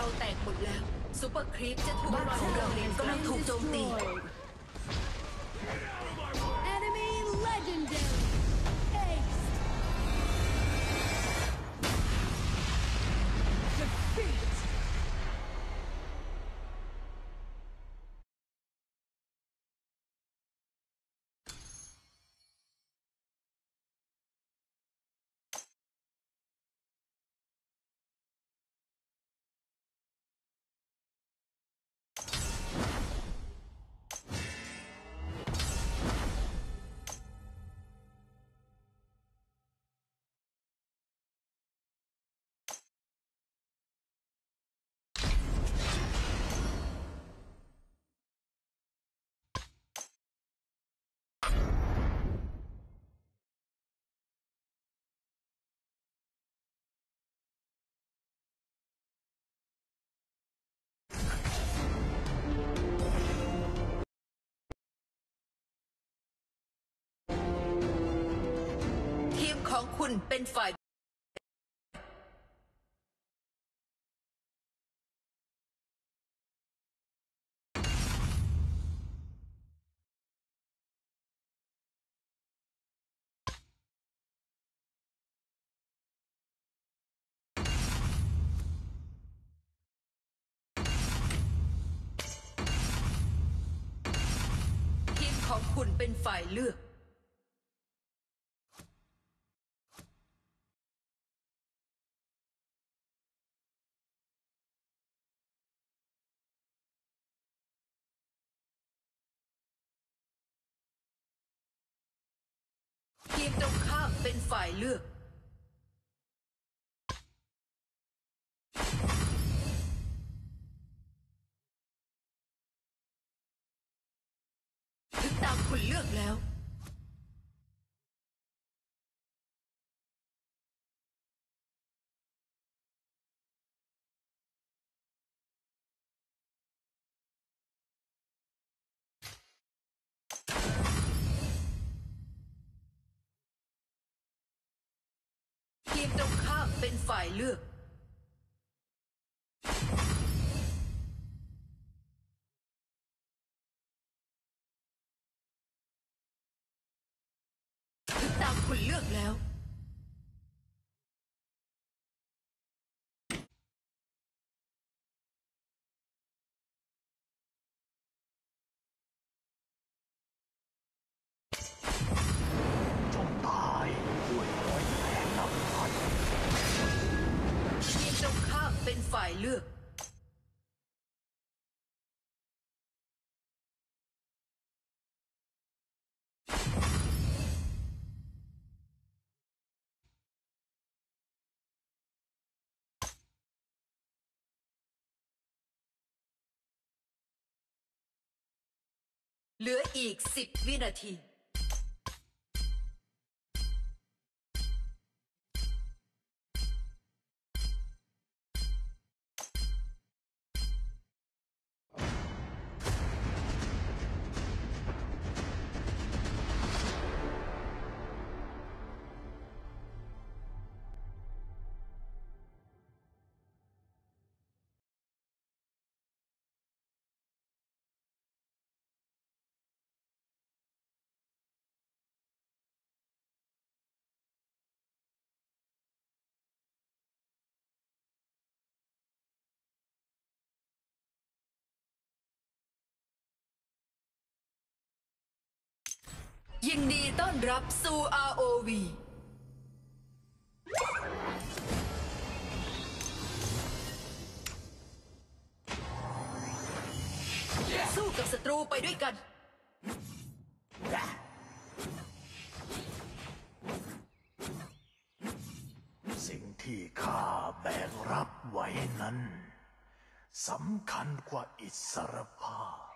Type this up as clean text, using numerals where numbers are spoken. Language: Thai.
แตกหมดแล้วซูเปอร์ครีปจะถูกบ้านของเรากำลังถูกโจมตี Enemy legendary. Ace. Defeat. ทีมของคุณเป็นฝ่ายทีมของคุณเป็นฝ่ายเลือกทีมตรงข้ามเป็นฝ่ายเลือกถึงตามคุณเลือกแล้วทีมตรงข้ามเป็นฝ่ายเลือกถึงตามคุณเลือกแล้วจงตายด้วยรอยแผลนับพันทีมตรงข้ามเป็นฝ่ายเลือกเหลืออีก10 วินาทียินดีต้อนรับสู่ ROV สู้กับศัตรูไปด้วยกันสิ่งที่ข้าแบกรับไว้นั้นสำคัญกว่าอิสรภาพ